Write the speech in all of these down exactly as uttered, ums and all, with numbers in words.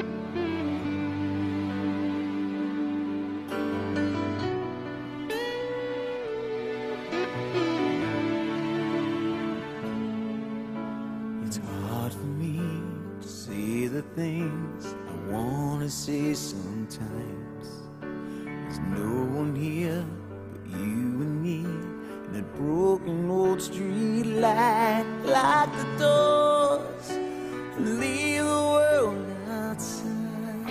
It's hard for me to say the things I wanna say sometimes. There's no one here but you and me, and that broken old street light. Lock the doors and leave the world outside.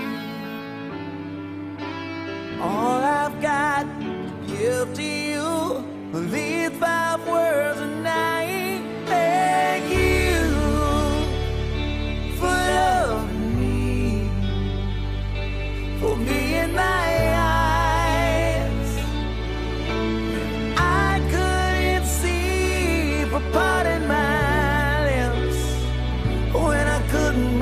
All I've got to give to you are these five words, and I beg you for loving me, for being my eyes. I couldn't see, for parting my lips when I couldn't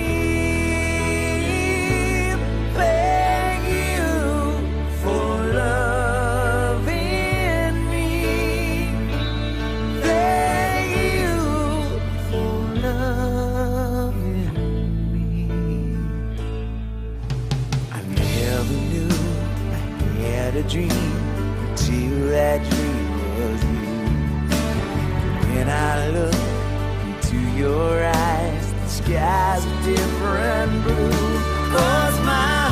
breathe. Beg you for loving me. Beg you for loving me. I never knew I had a dream until that dream was you. When I look into your eyes, the sky's a different blue. 'Cause my